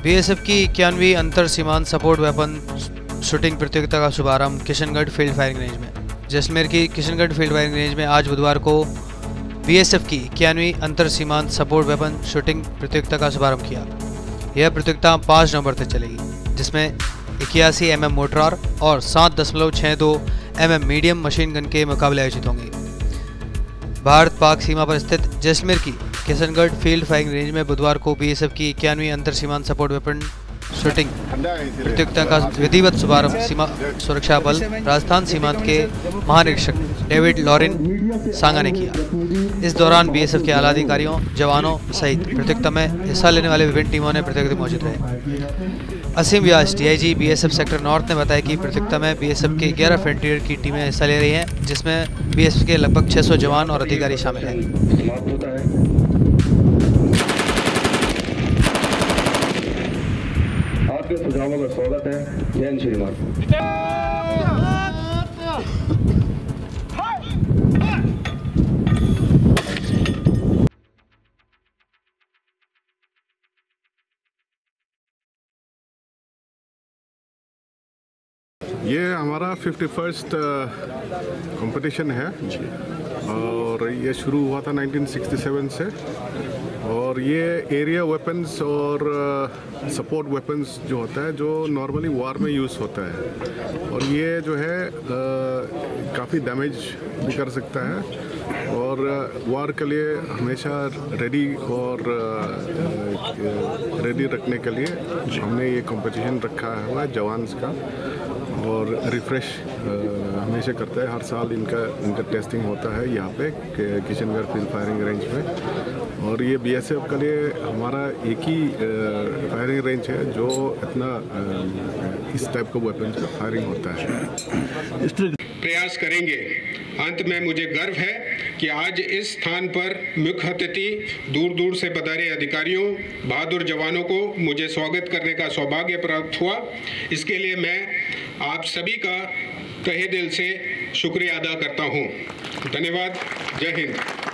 BSF की 91वीं अंतर सीमांत सपोर्ट वेपन शूटिंग प्रतियोगिता का शुभारंभ किशनगढ़ फील्ड फायरिंग रेंज में। जैसलमेर की किशनगढ़ फील्ड फायरिंग रेंज में आज बुधवार को बीएसएफ की 91वीं अंतर सीमांत सपोर्ट वेपन शूटिंग प्रतियोगिता का शुभारंभ किया। यह प्रतियोगिता 5 नवंबर तक चलेगी, जिसमें 81 mm मोर्टार और 7.62 mm मीडियम मशीन गन के मुकाबले आयोजित होंगे। भारत पाक सीमा पर स्थित जैसलमेर की किशनगढ़ फील्ड फायरिंग रेंज में बुधवार को बीएसएफ की 91वीं अंतर सीमांत सपोर्ट वेपन शूटिंग प्रतियोगिता का विधिवत शुभारंभ सीमा सुरक्षा बल राजस्थान सीमांत के महानिरीक्षक डेविड लॉरेन सांगा ने किया। इस दौरान बीएसएफ के आला अधिकारियों, जवानों सहित प्रतियोगिता में हिस्सा लेने वाले विभिन्न टीमों ने प्रतियोगिता में मौजूद रहे। Aseem Vyas DIG BSF sector north ने बताया कि प्रतियोगिता में बीएसएफ के 11 फ्रंटियर की टीमें हिस्सा ले रही हैं, जिसमें बीएसएफ के लगभग 600 जवान और अधिकारी शामिल हैं। आपके सुझावों का स्वागत है। जय हिंद श्रीमान। ये हमारा 51st कंपटीशन है और ये शुरू हुआ था 1967 से। और ये एरिया वेपन्स और सपोर्ट वेपन्स जो होता है, जो नॉर्मली वार में यूज़ होता है, और ये जो है काफ़ी डैमेज भी कर सकता है और वार के लिए हमेशा रेडी रखने के लिए हमने ये कंपटीशन रखा हुआ है जवान्स का। और रिफ्रेश हमेशा करता है, हर साल इनका टेस्टिंग होता है यहाँ पे किशनगढ़ फील्ड फायरिंग रेंज में। और ये बीएसएफ के लिए हमारा एक ही फायरिंग रेंज है जो इतना इस टाइप का वेपन का फायरिंग होता है। प्रयास करेंगे। अंत में मुझे गर्व है कि आज इस स्थान पर मुख्य अतिथि दूर दूर से पधारे अधिकारियों, बहादुर जवानों को मुझे स्वागत करने का सौभाग्य प्राप्त हुआ। इसके लिए मैं आप सभी का तहे दिल से शुक्रिया अदा करता हूँ। धन्यवाद। जय हिंद।